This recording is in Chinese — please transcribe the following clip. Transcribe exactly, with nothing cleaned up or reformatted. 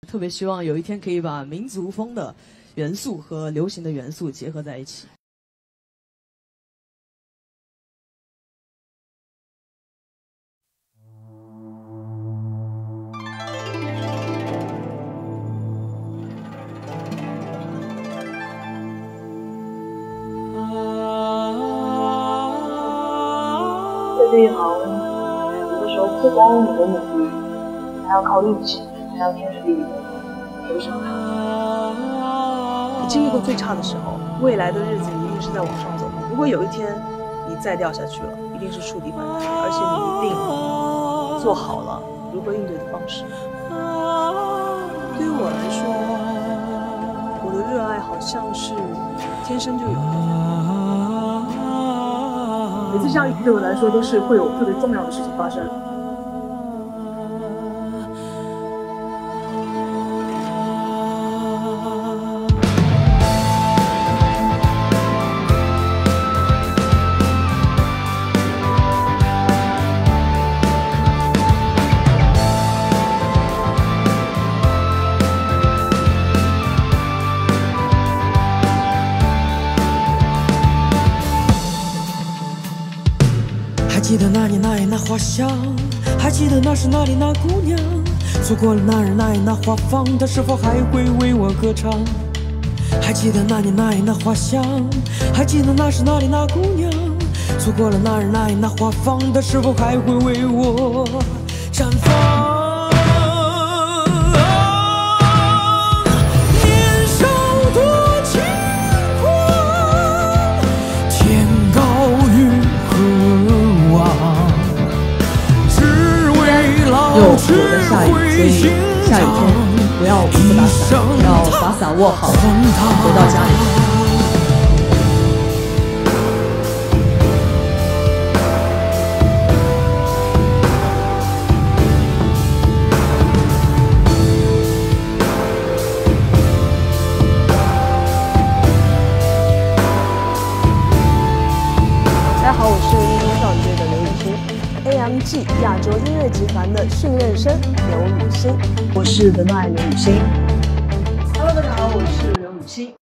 特别希望有一天可以把民族风的元素和流行的元素结合在一起。 在这一行，有的时候不光你的努力，还要靠运气，还要天时地利都是它。 你经历过最差的时候，未来的日子一定是在往上走。如果有一天你再掉下去了，一定是触底反弹，而且你一定做好了如何应对的方式。对于我来说，我的热爱好像是天生就有的。 每次相遇对我来说都是会有特别重要的事情发生。 还记得那年那夜那花香，还记得那是哪里那姑娘，错过了那日那夜那花房，她是否还会为我歌唱？还记得那年那夜那花香，还记得那是哪里那姑娘，错过了那日那夜那花房，她是否还会为我绽放？年少多轻狂，天高于有我在下雨，所以下雨天不要不打伞，要把伞握好，回到家里。 大家好，我是音乐少女队的刘雨欣。A M G 亚洲音乐集团的训练生刘雨欣， 我是 The Night 刘雨欣。 Hello， 大家好，我是刘雨欣。